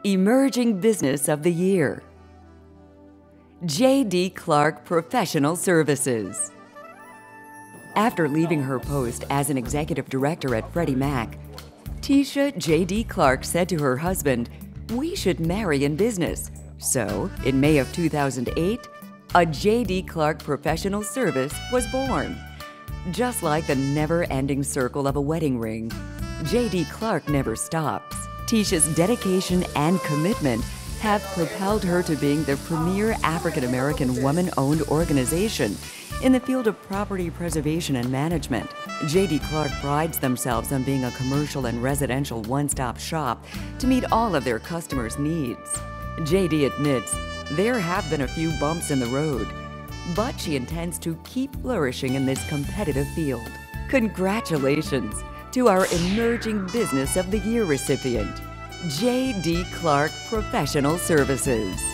Emerging Business of the Year. J.D. Clark Professional Services. After leaving her post as an executive director at Freddie Mac, Tisha J.D. Clark said to her husband, "We should marry in business." So, in May of 2008, a J.D. Clark Professional Service was born. Just like the never-ending circle of a wedding ring, J.D. Clark never stops. Tisha's dedication and commitment have propelled her to being the premier African-American woman-owned organization in the field of property preservation and management. J.D. Clark prides themselves on being a commercial and residential one-stop shop to meet all of their customers' needs. J.D. admits there have been a few bumps in the road, but she intends to keep flourishing in this competitive field. Congratulations to our Emerging Business of the Year recipient, J.D. Clark Professional Services.